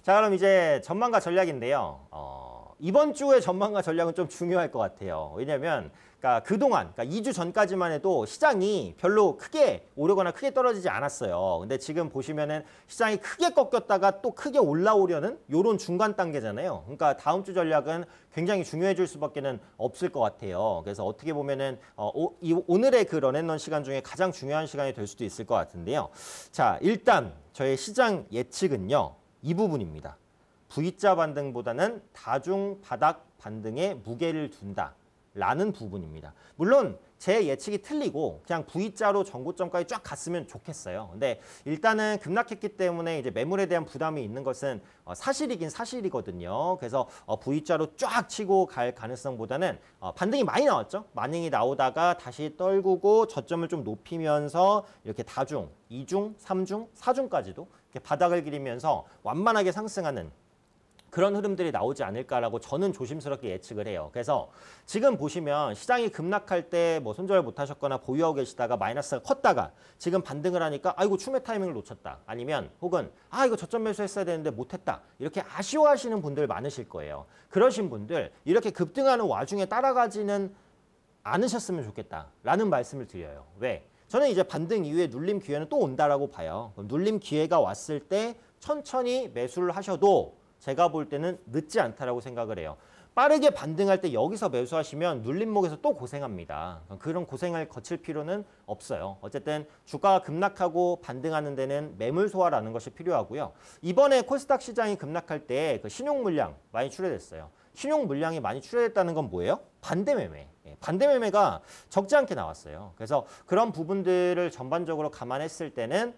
자, 그럼 이제 전망과 전략인데요. 이번 주의 전망과 전략은 좀 중요할 것 같아요. 왜냐면 그러니까 그동안, 그러니까 2주 전까지만 해도 시장이 별로 크게 오르거나 크게 떨어지지 않았어요. 근데 지금 보시면은 시장이 크게 꺾였다가 또 크게 올라오려는 요런 중간 단계잖아요. 그러니까 다음 주 전략은 굉장히 중요해질 수밖에는 없을 것 같아요. 그래서 어떻게 보면은 오늘의 그 런앤런 시간 중에 가장 중요한 시간이 될 수도 있을 것 같은데요. 자, 일단 저의 시장 예측은요. 이 부분입니다. V자 반등보다는 다중 바닥 반등에 무게를 둔다라는 부분입니다. 물론 제 예측이 틀리고 그냥 V자로 전고점까지 쫙 갔으면 좋겠어요. 근데 일단은 급락했기 때문에 이제 매물에 대한 부담이 있는 것은 사실이긴 사실이거든요. 그래서 V자로 쫙 치고 갈 가능성보다는 반등이 많이 나왔죠. 반등이 나오다가 다시 떨구고 저점을 좀 높이면서 이렇게 다중, 2중, 3중, 4중까지도 이렇게 바닥을 기리면서 완만하게 상승하는 그런 흐름들이 나오지 않을까라고 저는 조심스럽게 예측을 해요. 그래서 지금 보시면 시장이 급락할 때 뭐 손절 못하셨거나 보유하고 계시다가 마이너스가 컸다가 지금 반등을 하니까 아이고 추매 타이밍을 놓쳤다. 아니면 혹은 이거 저점 매수했어야 되는데 못했다. 이렇게 아쉬워하시는 분들 많으실 거예요. 그러신 분들 이렇게 급등하는 와중에 따라가지는 않으셨으면 좋겠다라는 말씀을 드려요. 왜? 저는 이제 반등 이후에 눌림 기회는 또 온다라고 봐요. 그럼 눌림 기회가 왔을 때 천천히 매수를 하셔도 제가 볼 때는 늦지 않다라고 생각을 해요. 빠르게 반등할 때 여기서 매수하시면 눌림목에서 또 고생합니다. 그런 고생을 거칠 필요는 없어요. 어쨌든 주가가 급락하고 반등하는 데는 매물 소화라는 것이 필요하고요. 이번에 코스닥 시장이 급락할 때 그 신용 물량 많이 출회됐어요. 신용 물량이 많이 출회됐다는 건 뭐예요? 반대 매매. 반대 매매가 적지 않게 나왔어요. 그래서 그런 부분들을 전반적으로 감안했을 때는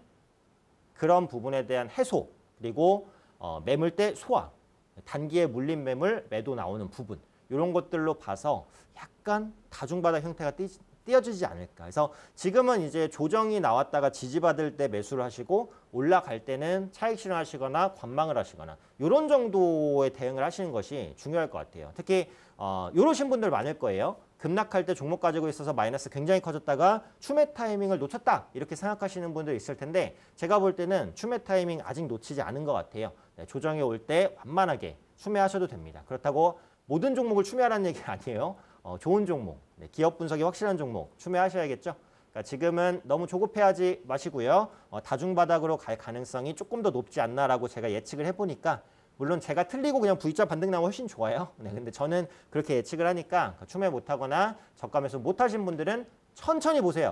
그런 부분에 대한 해소 그리고 매물대 소화, 단기에 물린 매물, 매도 나오는 부분 이런 것들로 봐서 약간 다중바닥 형태가 띄어지지 않을까. 그래서 지금은 이제 조정이 나왔다가 지지받을 때 매수를 하시고 올라갈 때는 차익 실현하시거나 관망을 하시거나 이런 정도의 대응을 하시는 것이 중요할 것 같아요. 특히 이러신 분들 많을 거예요. 급락할 때 종목 가지고 있어서 마이너스 굉장히 커졌다가 추매 타이밍을 놓쳤다 이렇게 생각하시는 분들 있을 텐데 제가 볼 때는 추매 타이밍 아직 놓치지 않은 것 같아요. 조정이 올 때 완만하게 추매하셔도 됩니다. 그렇다고 모든 종목을 추매하라는 얘기 아니에요. 좋은 종목, 기업 분석이 확실한 종목 추매하셔야겠죠. 그러니까 지금은 너무 조급해하지 마시고요. 다중바닥으로 갈 가능성이 조금 더 높지 않나라고 제가 예측을 해보니까 물론 제가 틀리고 그냥 V자 반등 나오면 훨씬 좋아요. 근데 저는 그렇게 예측을 하니까 추매 못하거나 저가 매수 못하신 분들은 천천히 보세요.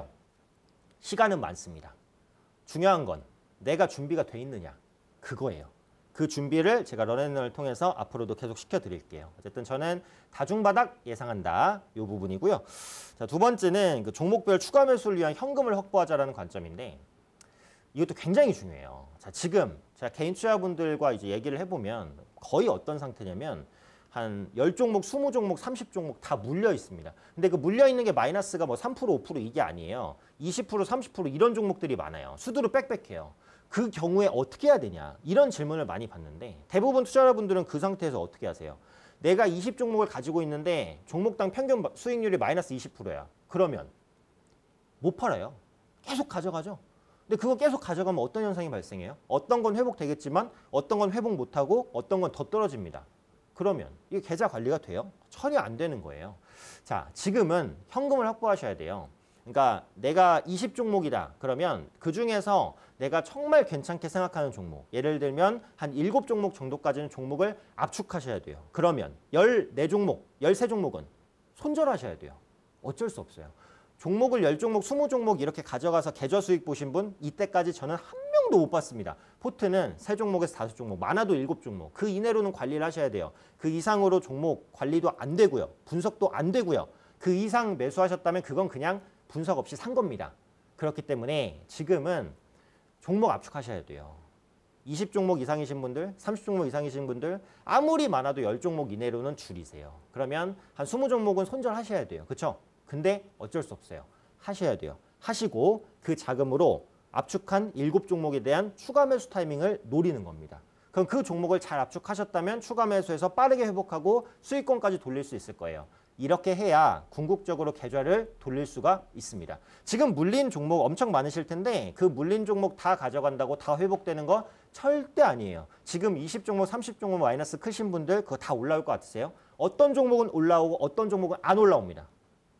시간은 많습니다. 중요한 건 내가 준비가 돼 있느냐 그거예요. 그 준비를 제가 런앤런을 통해서 앞으로도 계속 시켜드릴게요. 어쨌든 저는 다중바닥 예상한다. 이 부분이고요. 자, 두 번째는 그 종목별 추가 매수를 위한 현금을 확보하자라는 관점인데 이것도 굉장히 중요해요. 자, 지금 제가 개인 투자분들과 이제 얘기를 해보면 거의 어떤 상태냐면 한 10종목, 20종목, 30종목 다 물려 있습니다. 근데 그 물려 있는 게 마이너스가 뭐 3%, 5% 이게 아니에요. 20%, 30% 이런 종목들이 많아요. 수두로 빽빽해요. 그 경우에 어떻게 해야 되냐 이런 질문을 많이 받는데 대부분 투자자분들은 그 상태에서 어떻게 하세요? 내가 20종목을 가지고 있는데 종목당 평균 수익률이 마이너스 20%야. 그러면 못 팔아요. 계속 가져가죠. 근데 그거 계속 가져가면 어떤 현상이 발생해요? 어떤 건 회복되겠지만 어떤 건 회복 못하고 어떤 건 더 떨어집니다. 그러면 이게 계좌 관리가 돼요? 전혀 안 되는 거예요. 자, 지금은 현금을 확보하셔야 돼요. 그러니까 내가 20종목이다. 그러면 그중에서 내가 정말 괜찮게 생각하는 종목 예를 들면 한 7종목 정도까지는 종목을 압축하셔야 돼요. 그러면 14종목, 13종목은 손절하셔야 돼요. 어쩔 수 없어요. 종목을 10종목, 20종목 이렇게 가져가서 계좌 수익 보신 분 이때까지 저는 한 명도 못 봤습니다. 포트는 3종목에서 5종목, 많아도 7종목. 그 이내로는 관리를 하셔야 돼요. 그 이상으로 종목 관리도 안 되고요. 분석도 안 되고요. 그 이상 매수하셨다면 그건 그냥 분석 없이 산 겁니다. 그렇기 때문에 지금은 종목 압축하셔야 돼요. 20종목 이상이신 분들, 30종목 이상이신 분들 아무리 많아도 10종목 이내로는 줄이세요. 그러면 한 20종목은 손절하셔야 돼요. 그렇죠? 근데 어쩔 수 없어요. 하셔야 돼요. 하시고 그 자금으로 압축한 7종목에 대한 추가 매수 타이밍을 노리는 겁니다. 그럼 그 종목을 잘 압축하셨다면 추가 매수해서 빠르게 회복하고 수익권까지 돌릴 수 있을 거예요. 이렇게 해야 궁극적으로 계좌를 돌릴 수가 있습니다. 지금 물린 종목 엄청 많으실 텐데 그 물린 종목 다 가져간다고 다 회복되는 거 절대 아니에요. 지금 20 종목, 30 종목 마이너스 크신 분들 그거 다 올라올 것 같으세요? 어떤 종목은 올라오고 어떤 종목은 안 올라옵니다.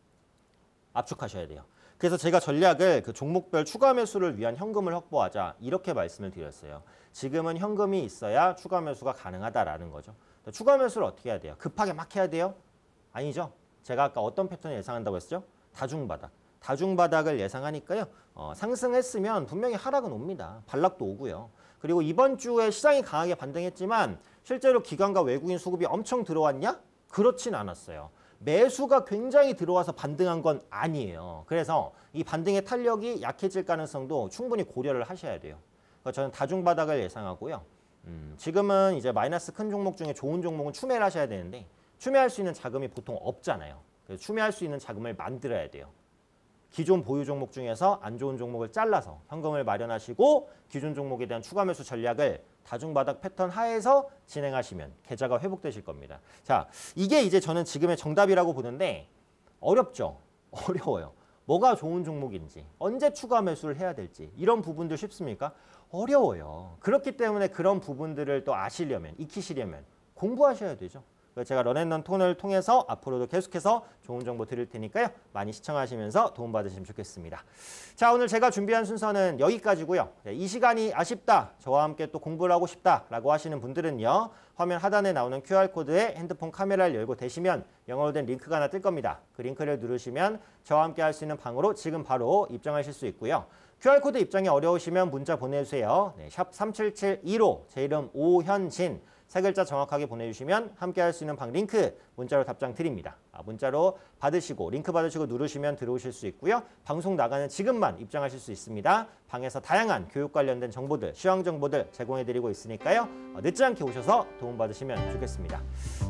압축하셔야 돼요. 그래서 제가 전략을 그 종목별 추가 매수를 위한 현금을 확보하자 이렇게 말씀을 드렸어요. 지금은 현금이 있어야 추가 매수가 가능하다라는 거죠. 추가 매수를 어떻게 해야 돼요? 급하게 막 해야 돼요? 아니죠. 제가 아까 어떤 패턴을 예상한다고 했죠? 다중바닥. 다중바닥을 예상하니까요. 상승했으면 분명히 하락은 옵니다. 반락도 오고요. 그리고 이번 주에 시장이 강하게 반등했지만 실제로 기관과 외국인 수급이 엄청 들어왔냐? 그렇진 않았어요. 매수가 굉장히 들어와서 반등한 건 아니에요. 그래서 이 반등의 탄력이 약해질 가능성도 충분히 고려를 하셔야 돼요. 그래서 저는 다중바닥을 예상하고요. 지금은 이제 마이너스 큰 종목 중에 좋은 종목은 추매를 하셔야 되는데 추매할 수 있는 자금이 보통 없잖아요. 그래서 추매할 수 있는 자금을 만들어야 돼요. 기존 보유 종목 중에서 안 좋은 종목을 잘라서 현금을 마련하시고 기존 종목에 대한 추가 매수 전략을 다중바닥 패턴 하에서 진행하시면 계좌가 회복되실 겁니다. 자, 이게 이제 저는 지금의 정답이라고 보는데 어렵죠? 어려워요. 뭐가 좋은 종목인지, 언제 추가 매수를 해야 될지 이런 부분들 쉽습니까? 어려워요. 그렇기 때문에 그런 부분들을 또 아시려면, 익히시려면 공부하셔야 되죠. 제가 런앤런 톤을 통해서 앞으로도 계속해서 좋은 정보 드릴 테니까요. 많이 시청하시면서 도움받으시면 좋겠습니다. 자, 오늘 제가 준비한 순서는 여기까지고요. 이 시간이 아쉽다, 저와 함께 또 공부를 하고 싶다라고 하시는 분들은요. 화면 하단에 나오는 QR코드에 핸드폰 카메라를 열고 대시면 영어로 된 링크가 하나 뜰 겁니다. 그 링크를 누르시면 저와 함께 할 수 있는 방으로 지금 바로 입장하실 수 있고요. QR코드 입장이 어려우시면 문자 보내주세요. 네, 샵 3772로 제 이름 오현진. 세 글자 정확하게 보내주시면 함께 할 수 있는 방 링크 문자로 답장 드립니다. 문자로 받으시고 링크 받으시고 누르시면 들어오실 수 있고요. 방송 나가는 지금만 입장하실 수 있습니다. 방에서 다양한 교육 관련된 정보들, 시황 정보들 제공해드리고 있으니까요. 늦지 않게 오셔서 도움받으시면 좋겠습니다.